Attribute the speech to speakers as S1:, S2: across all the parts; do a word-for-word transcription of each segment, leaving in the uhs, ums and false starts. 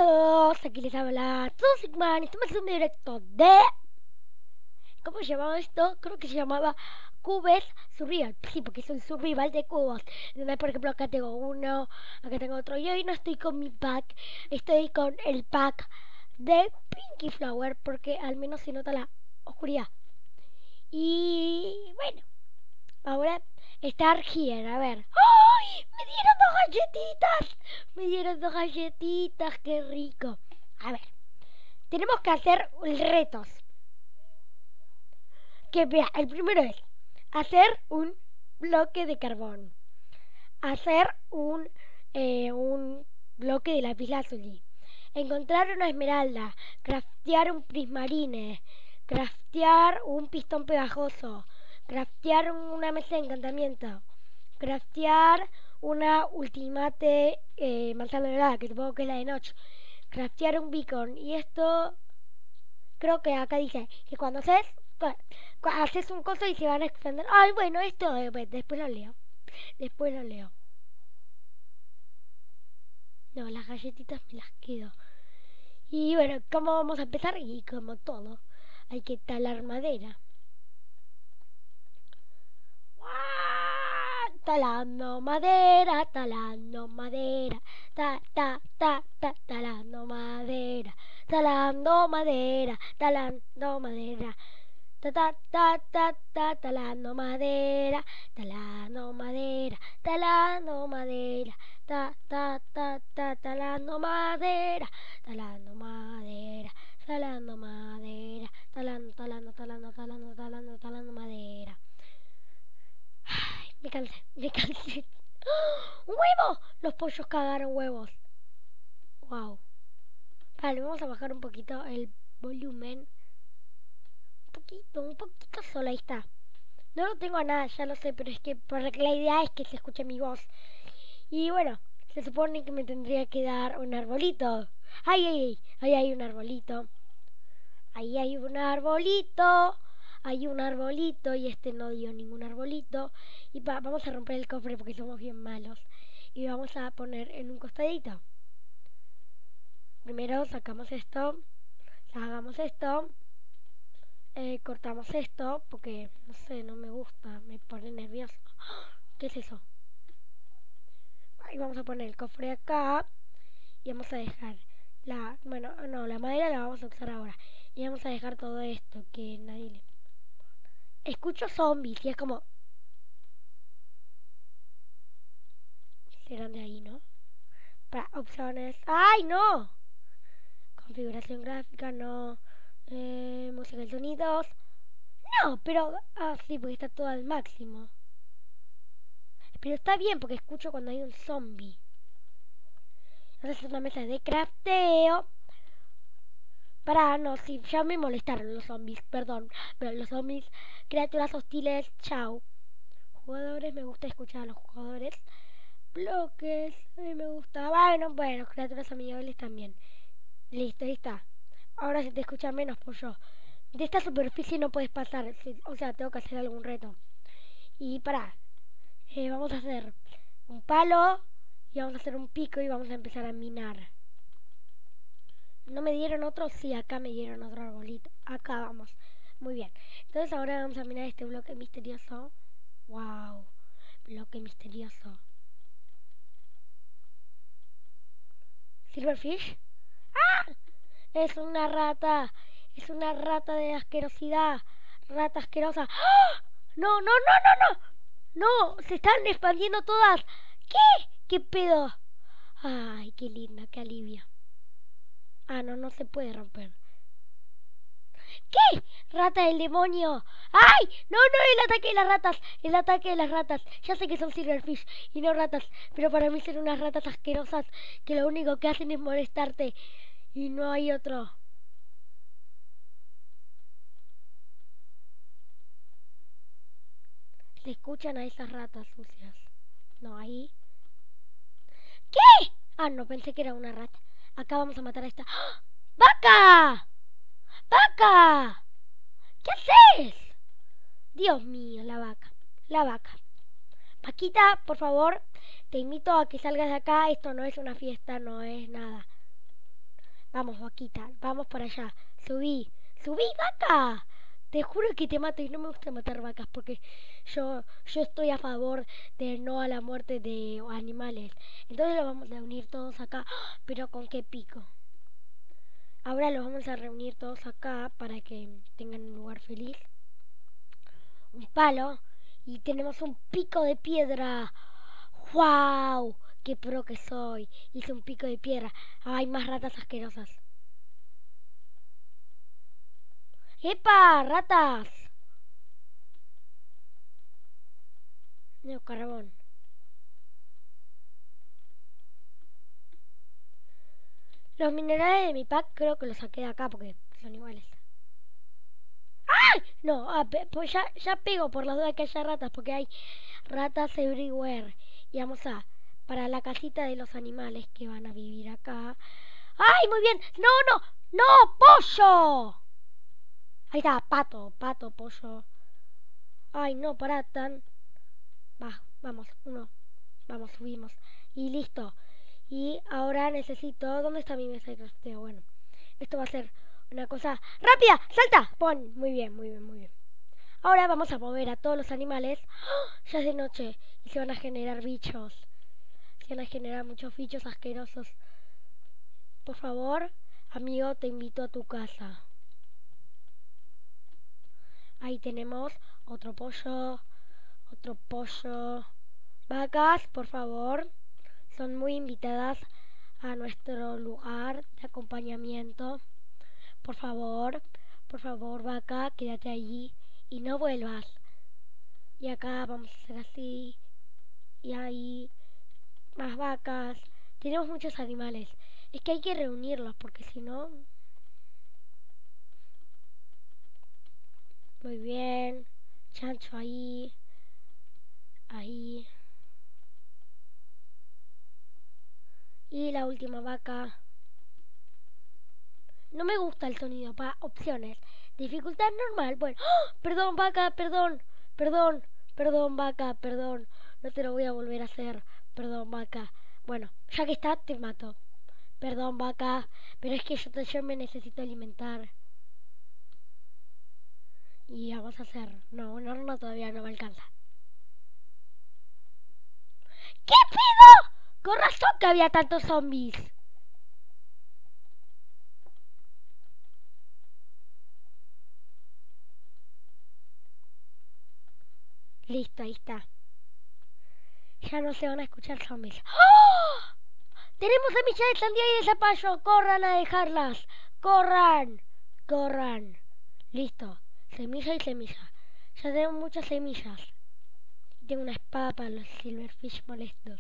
S1: todos, aquí les habla Tosigman. Estamos haciendo un directo de... ¿Cómo se llamaba esto? Creo que se llamaba Cubes Survival. Sí, porque es un survival de cubos. Entonces, por ejemplo, acá tengo uno, acá tengo otro. Y hoy no estoy con mi pack, estoy con el pack de Pinky Flower, porque al menos se nota la oscuridad. Y bueno, ahora estar here, a ver. ¡Ay! Me dieron dos galletitas. Me dieron dos galletitas, qué rico. A ver, tenemos que hacer retos. Que vea, el primero es hacer un bloque de carbón. Hacer un, eh, un bloque de lapislázuli. Encontrar una esmeralda. Craftear un prismarine. Craftear un pistón pegajoso. Craftear una mesa de encantamiento. Craftear una ultimate eh, manzana dorada, que supongo que es la de noche. Craftear un beacon. Y esto, creo que acá dice que cuando haces, bueno, haces un coso y se van a expandir. Ay, bueno, esto eh, después lo leo. Después lo leo. No, las galletitas me las quedo. Y bueno, ¿cómo vamos a empezar? Y como todo, hay que talar madera. Talando madera, talando madera, ta, ta, ta, ta, talando madera, talando madera, talando madera, ta, ta, ta, ta, ta, talando madera, talando madera, talando madera, ta, ta, ta, ta, talando madera, talando madera, talando madera, talando, talando, talando, talando, talando, talando madera. Me cansé, me cansé. ¡Oh! ¡Un huevo! Los pollos cagaron huevos. Wow. Vale, vamos a bajar un poquito el volumen. Un poquito, un poquito solo, ahí está. No lo tengo a nada, ya lo sé, pero es que porque la idea es que se escuche mi voz. Y bueno, se supone que me tendría que dar un arbolito. ¡Ay, ay, ay! Ahí hay un arbolito. Ahí hay un arbolito. Hay un arbolito y este no dio ningún arbolito. Y pa, vamos a romper el cofre porque somos bien malos. Y vamos a poner en un costadito. Primero sacamos esto. Sacamos esto. Eh, cortamos esto porque, no sé, no me gusta. Me pone nervioso. ¿Qué es eso? Y vamos a poner el cofre acá. Y vamos a dejar la... Bueno, no, la madera la vamos a usar ahora. Y vamos a dejar todo esto que nadie le... Escucho zombies y es como... Serán de ahí, ¿no? Para opciones... ¡Ay, no! Configuración gráfica, no. Eh, música y sonidos. No, pero... Ah, sí, porque está todo al máximo. Pero está bien porque escucho cuando hay un zombie. Entonces es una mesa de crafteo. Para, no, sí, ya me molestaron los zombies, perdón. Pero los zombies, criaturas hostiles, chao. Jugadores, me gusta escuchar a los jugadores. Bloques, a mí me gusta. Bueno, bueno, criaturas amigables también. Listo, ahí está. Ahora se te escucha menos por yo. De esta superficie no puedes pasar. O sea, tengo que hacer algún reto. Y pará. Eh, vamos a hacer un palo. Y vamos a hacer un pico y vamos a empezar a minar. ¿No me dieron otro? Sí, acá me dieron otro arbolito. Acá vamos. Muy bien. Entonces ahora vamos a minar este bloque misterioso. Wow. Bloque misterioso. Silverfish. ¡Ah! Es una rata. Es una rata de asquerosidad. Rata asquerosa. ¡Ah! No, no, no, no, no. No, se están expandiendo todas. ¿Qué? ¿Qué pedo? Ay, qué linda, qué alivio. Ah, no, no se puede romper. ¿Qué? Rata del demonio. ¡Ay! No, no, el ataque de las ratas. El ataque de las ratas. Ya sé que son silverfish y no ratas. Pero para mí son unas ratas asquerosas que lo único que hacen es molestarte. Y no hay otro. Se escuchan a esas ratas sucias. No, ahí. ¿Qué? Ah, no, pensé que era una rata. Acá vamos a matar a esta. ¡Ah! ¡Vaca! ¡Vaca! ¿Qué haces? Dios mío, la vaca. La vaca. Vaquita, por favor, te invito a que salgas de acá. Esto no es una fiesta, no es nada. Vamos, vaquita, vamos para allá. Subí, subí, vaca. Te juro que te mato y no me gusta matar vacas porque yo, yo estoy a favor de no a la muerte de animales. Entonces los vamos a unir todos acá. ¡Ah! Pero ¿con qué pico? Ahora los vamos a reunir todos acá para que tengan un lugar feliz. Un palo. Y tenemos un pico de piedra. ¡Wow! ¡Qué pro que soy! Hice un pico de piedra. ¡Hay más ratas asquerosas! ¡Epa! ¡Ratas! No, carbón. Los minerales de mi pack creo que los saqué de acá porque son iguales. ¡Ay! No, ah, pues ya, ya pego por las dudas que haya ratas porque hay ratas everywhere. Y vamos a, para la casita de los animales que van a vivir acá. ¡Ay, muy bien! ¡No, no! ¡No, pollo! Ahí está, pato, pato, pollo. Ay, no, pará, tan... Va, vamos, uno. Vamos, subimos. Y listo. Y ahora necesito... ¿Dónde está mi mesa de crafteo? Bueno, esto va a ser una cosa... ¡Rápida! ¡Salta! Pon. Muy bien, muy bien, muy bien. Ahora vamos a mover a todos los animales. ¡Oh! Ya es de noche. Y se van a generar bichos. Se van a generar muchos bichos asquerosos. Por favor, amigo, te invito a tu casa. Ahí tenemos otro pollo. Otro pollo. Vacas, por favor. Son muy invitadas a nuestro lugar de acompañamiento. Por favor, por favor, vaca, quédate allí y no vuelvas. Y acá vamos a hacer así. Y ahí, más vacas. Tenemos muchos animales. Es que hay que reunirlos porque si no... Muy bien. Chancho ahí. Ahí. Y la última vaca. No me gusta el sonido. Para opciones. Dificultad normal. Bueno. ¡Oh! Perdón, vaca, perdón. Perdón. Perdón, vaca, perdón. No te lo voy a volver a hacer. Perdón, vaca. Bueno, ya que está, te mato. Perdón, vaca. Pero es que yo, yo me necesito alimentar. Y vamos a hacer... No, un horno todavía no me alcanza. ¿Qué pedo? Con razón que había tantos zombies. Listo, ahí está. Ya no se van a escuchar zombies. ¡Oh! Tenemos semillas de sandía y de zapallo. Corran a dejarlas. Corran. Corran. Listo. Semilla y semilla. Ya tengo muchas semillas. Y tengo una espada para los silverfish molestos.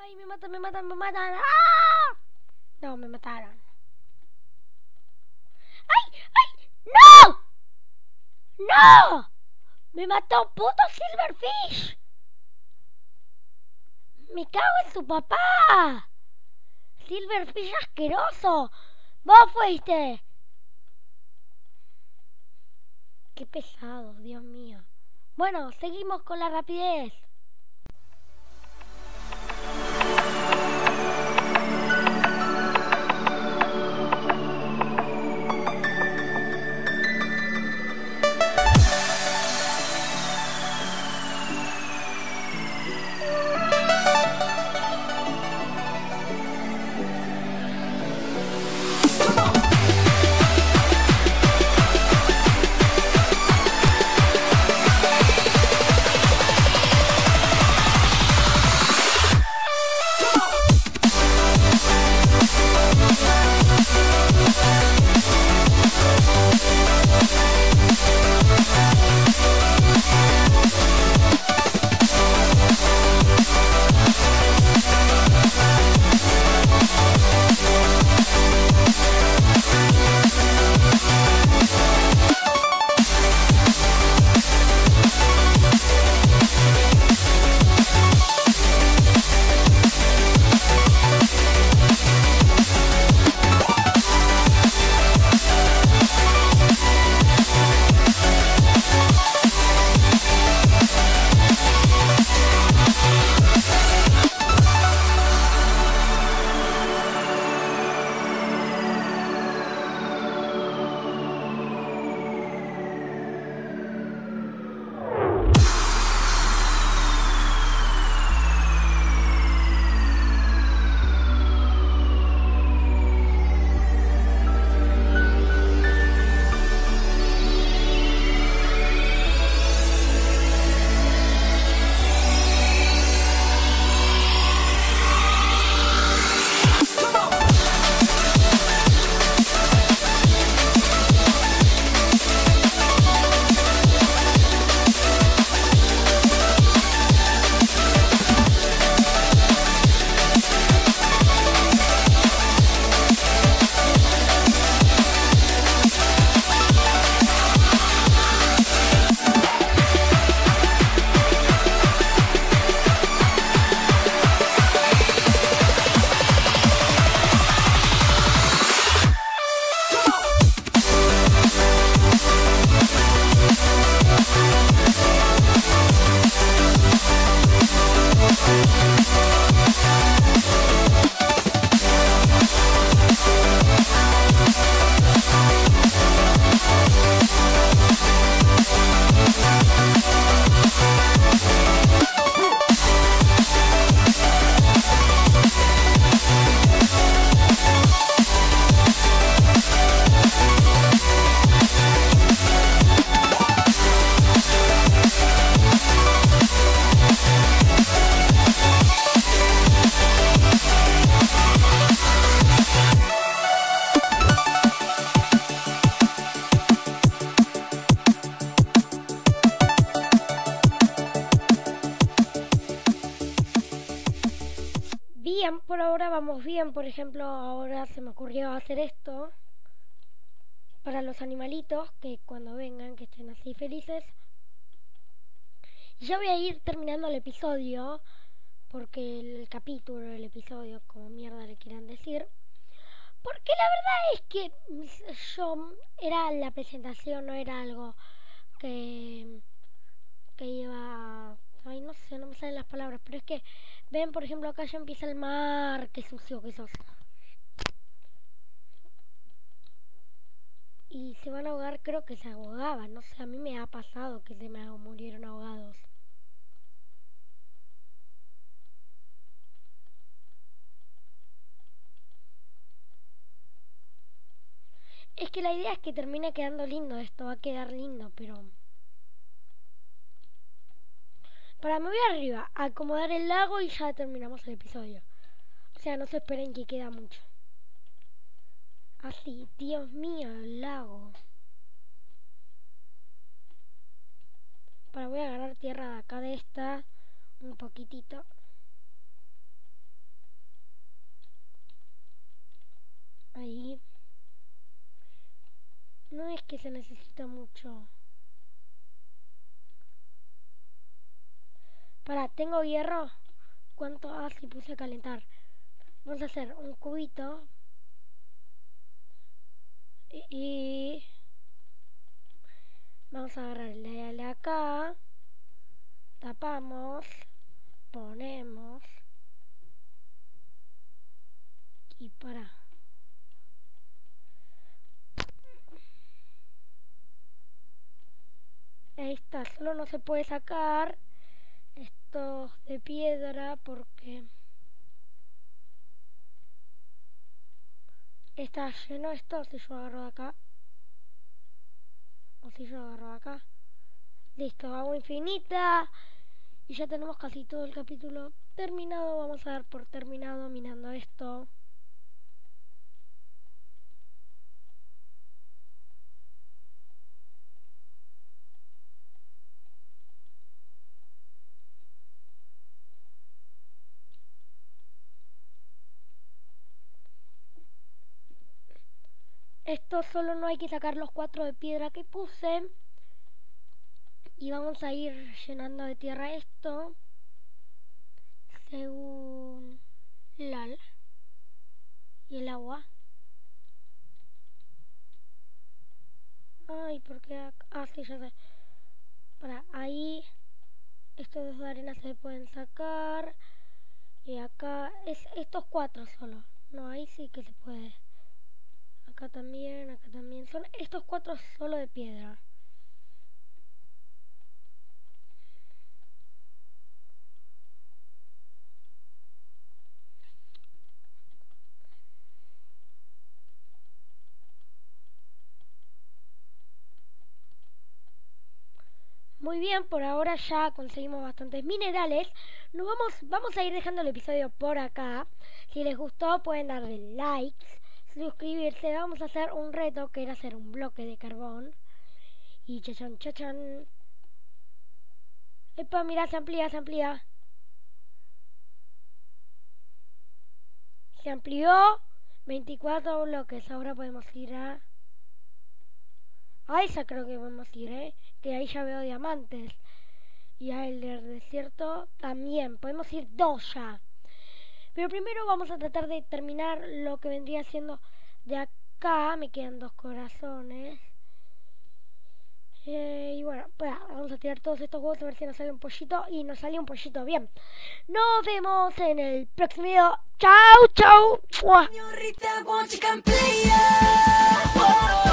S1: ¡Ay! Me matan, me matan, me matan. ¡Ah! No, me mataron. ¡Ay! ¡Ay! ¡No! ¡No! ¡Me mató puto Silverfish! ¡Me cago en su papá! ¡Silverfish asqueroso! ¡Vos fuiste! ¡Qué pesado, Dios mío! Bueno, seguimos con la rapidez. Bien, por ahora vamos bien. Por ejemplo, ahora se me ocurrió hacer esto para los animalitos, que cuando vengan, que estén así felices. Yo voy a ir terminando el episodio, porque el capítulo, el episodio, como mierda le quieran decir, porque la verdad es que yo, era la presentación, no era algo que, que iba... Ay, no sé, no me salen las palabras, pero es que, ven, por ejemplo, acá ya empieza el mar, qué sucio que sos. Y se van a ahogar, creo que se ahogaban, no sé, a mí me ha pasado que se me murieron ahogados. Es que la idea es que termine quedando lindo, esto va a quedar lindo, pero... Para, me voy arriba, a acomodar el lago y ya terminamos el episodio. O sea, no se esperen que queda mucho. Así, Dios mío, el lago. Para, voy a agarrar tierra de acá de esta, un poquitito. No es que se necesita mucho. Para, ¿tengo hierro? ¿Cuánto? Ah, sí, puse a calentar. Vamos a hacer un cubito. Y, y vamos a agarrar el de acá. Tapamos. Ponemos. Y para. Ahí está, solo no se puede sacar estos de piedra porque está lleno esto. Si yo agarro de acá, o si yo agarro de acá, listo, agua infinita. Y ya tenemos casi todo el capítulo terminado. Vamos a dar por terminado minando esto. Esto solo no hay que sacar los cuatro de piedra que puse. Y vamos a ir llenando de tierra esto según la y el agua. Ay, ¿por qué acá? Ah, sí, ya sé. Para ahí, estos dos de arena se pueden sacar. Y acá, es estos cuatro solo. No, ahí sí que se puede. Acá también, acá también. Son estos cuatro solo de piedra. Muy bien, por ahora ya conseguimos bastantes minerales. Nos vamos, vamos a ir dejando el episodio por acá. Si les gustó pueden darle likes, suscribirse. Vamos a hacer un reto que era hacer un bloque de carbón. Y chachan, chachan. Epa, mira, se amplía, se amplía. Se amplió veinticuatro bloques. Ahora podemos ir a... A esa creo que podemos ir, ¿eh? Que ahí ya veo diamantes. Y a el del desierto también. Podemos ir dos ya. Pero primero vamos a tratar de terminar lo que vendría siendo de acá. Me quedan dos corazones. Eh, y bueno, pues vamos a tirar todos estos huevos a ver si nos sale un pollito. Y nos salió un pollito bien. Nos vemos en el próximo video. Chau, chau. ¡Mua!